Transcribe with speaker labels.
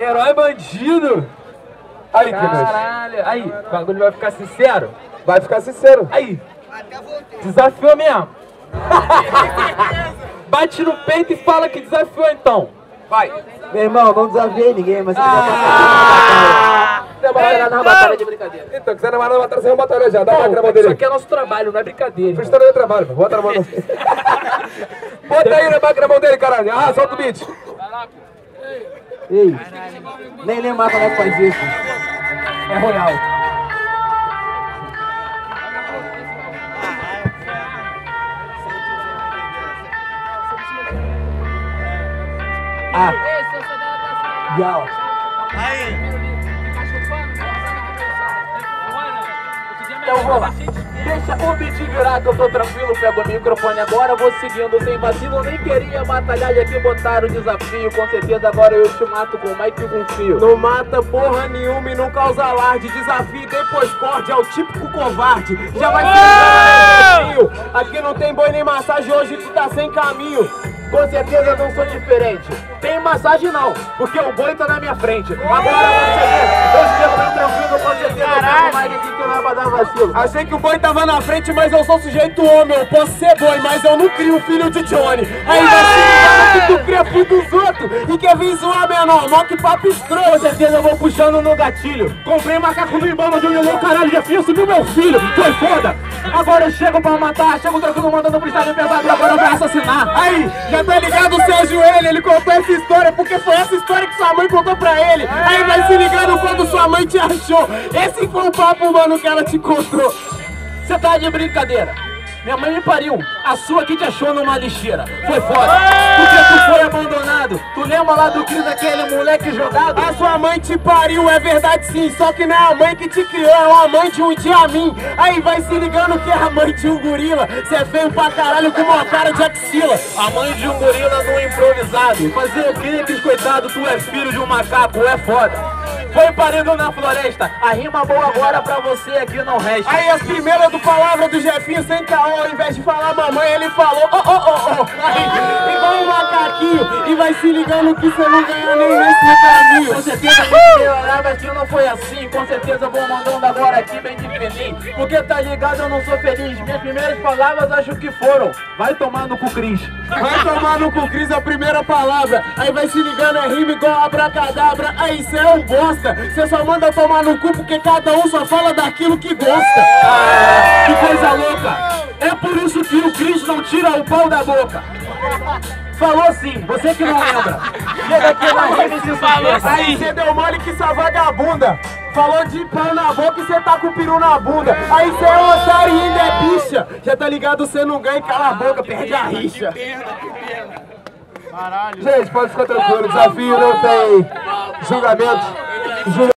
Speaker 1: Herói bandido.
Speaker 2: Aí, Quinas.
Speaker 1: Caralho. Aí, o bagulho vai ficar sincero?
Speaker 2: Vai ficar sincero.
Speaker 1: Aí. Desafiou mesmo. Bate no peito e fala que desafiou então. Vai.
Speaker 3: Meu irmão, não desafiei ninguém, mas você
Speaker 1: Quiser
Speaker 3: na batalha de brincadeira.
Speaker 2: Então, quiser namorar na batalha, você vai batalha já. Dá uma na mão
Speaker 1: Isso
Speaker 2: dele.
Speaker 1: aqui é nosso trabalho, não é brincadeira.
Speaker 2: Freestyle é trabalho, pô. Bota na mão dele. Bota aí na máquina dele, caralho. Ah, solta o beat.
Speaker 3: Ei, nem lembrar como é que faz isso.
Speaker 1: É royal.
Speaker 3: Legal.
Speaker 1: Então vou lá. Deixa o beat virar que eu tô tranquilo, pego o microfone agora, vou seguindo sem vacilo, nem queria batalhar e aqui botaram o desafio, com certeza agora eu te mato com mais que um fio.
Speaker 4: Não mata porra nenhuma e não causa alarde, desafio e depois corte, é o típico covarde, já vai ser aqui não tem boi nem massagem, hoje tu tá sem caminho.
Speaker 1: Com certeza não sou diferente. Tem massagem não, porque o boi tá na minha frente. Agora você vê, eu chego bem tranquilo, com certeza eu pego mais aqui que não é pra dar vacilo.
Speaker 4: Achei que o boi tava na frente, mas eu sou sujeito homem. Eu posso ser boi, mas eu não crio filho de Johnny. Aí vai se ligar que tu cria filho dos outros e quer vir zoar menor, mó que papo escroto.
Speaker 1: Com certeza eu vou puxando no gatilho.
Speaker 4: Comprei macaco no Ibama de um caralho, já fiz subiu meu filho, foi foda.
Speaker 1: Agora eu chego pra matar, chego tranquilo mandando freestyle pesado e agora vai assassinar.
Speaker 4: Aí, já tá ligado o seu joelho, ele contou essa história porque foi essa história que sua mãe contou pra ele. Aí vai se ligando quando sua mãe te achou. Esse foi o papo, mano, que ela te contou.
Speaker 1: Você tá de brincadeira. Minha mãe me pariu, a sua que te achou numa lixeira. Foi foda, porque tu foi abandonado. Tu lembra lá do Cris, aquele moleque jogado?
Speaker 4: A sua mãe te pariu, é verdade sim. Só que não é a mãe que te criou, é uma mãe de um dia a mim. Aí vai se ligando que é a mãe de um gorila. Cê é feio pra caralho com uma cara de axila.
Speaker 1: A mãe de um gorila no improvisado. Fazer o clipe, coitado, tu é filho de um macaco, é foda. Foi parido na floresta, a rima boa agora pra você aqui não resta.
Speaker 4: Aí as primeiras do palavra do Jefinho sem caô, ao invés de falar mamãe, ele falou Aí, igual um macaquinho, e vai se ligando que você não ganha nem nesse caminho.
Speaker 1: Com certeza você melhorar, mas que não foi assim. Com certeza vou mandando agora aqui bem de fininho. Porque tá ligado, eu não sou feliz. Minhas primeiras palavras acho que foram: vai tomar no cu, Cris.
Speaker 4: Vai tomar no cu, Cris, a primeira palavra. Aí vai se ligando, é rima igual abracadabra. Aí cê é um bosta. Cê só manda tomar no cu porque cada um só fala daquilo que gosta.
Speaker 1: Que coisa louca. É por isso que o Cris não tira o pau da boca. Falou sim, você que não lembra. Chega aqui na rima e se suspensa.
Speaker 4: Aí cê deu mole que essa vagabunda falou de pau na boca e cê tá com o peru na bunda. Aí cê é otário e ainda é bicha. Já tá ligado, cê não ganha e cala a boca, perde a rixa.
Speaker 2: Gente, pode ficar tranquilo. Desafio não tem julgamento.